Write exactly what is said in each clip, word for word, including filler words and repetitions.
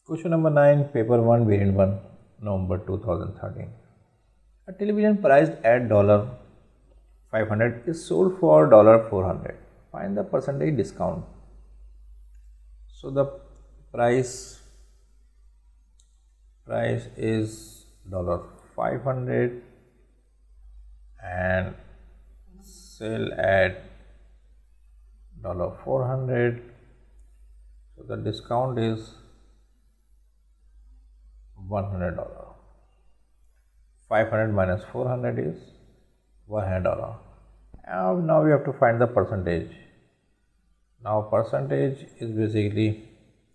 Question number nine, paper one, variant one, November two thousand thirteen. A television priced at five hundred is sold for four hundred. Find the percentage discount. So the price price is five hundred and sell at four hundred. So the discount is one hundred dollars. five hundred minus four hundred is one hundred dollars. And now we have to find the percentage. Now percentage is basically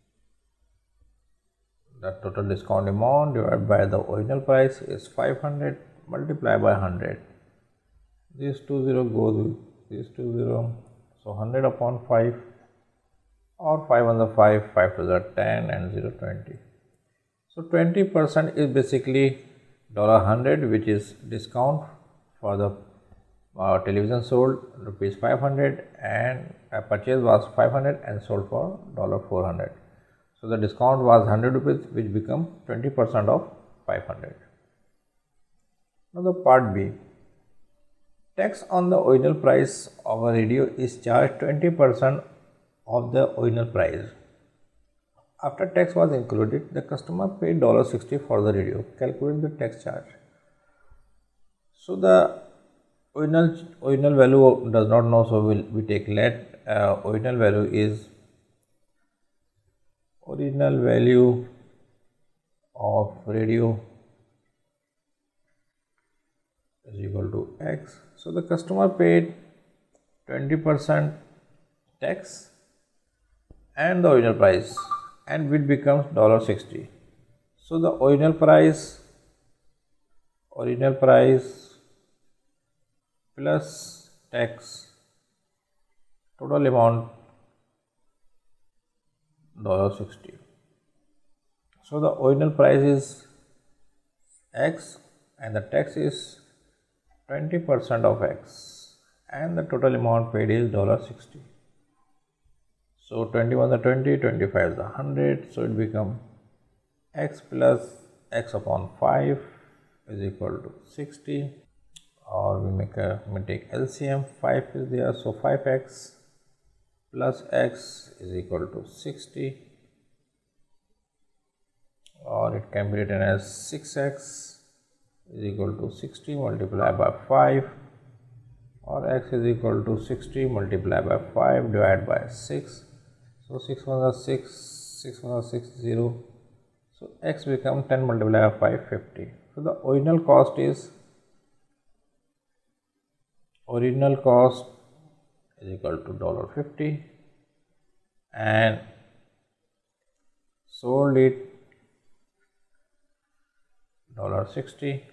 the total discount amount divided by the original price is five hundred multiplied by one hundred. This two zero goes with this two zero. So one hundred upon five, or five on the five, five to the ten and zero twenty. So twenty percent is basically one hundred, which is discount for the uh, television sold rupees five hundred, and a purchase was five hundred and sold for four hundred. So the discount was one hundred rupees, which become twenty percent of five hundred. Now the part B. Tax on the original price of a radio is charged twenty percent of the original price. After tax was included, the customer paid sixty dollars for the radio. Calculate the tax charge. So the original original value does not know, so we'll, we take let uh, original value is original value of radio is equal to X. So the customer paid twenty percent tax and the original price, and which becomes sixty dollars. So the original price original price plus tax, total amount sixty dollars. So the original price is X and the tax is twenty percent of X, and the total amount paid is sixty dollars. So twenty-one is the twenty, twenty-five is the one hundred, so it becomes X plus X upon five is equal to sixty, or we make a we take L C M. Five is there, so five X plus X is equal to sixty, or it can be written as six X is equal to sixty multiplied by five, or X is equal to sixty multiplied by five divided by six. So six one is six, six one is six, zero. So X becomes ten multiplied by five, fifty. So the original cost is original cost is equal to fifty, and sold it sixty.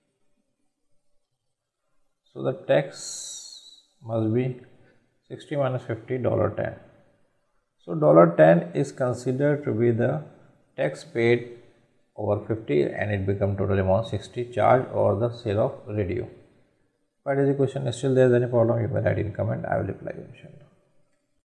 So the tax must be sixty minus fifty, ten. So ten is considered to be the tax paid over fifty, and it becomes total amount sixty charge or the sale of radio. But is the question still there is any problem, you may write in comment, I will reply you.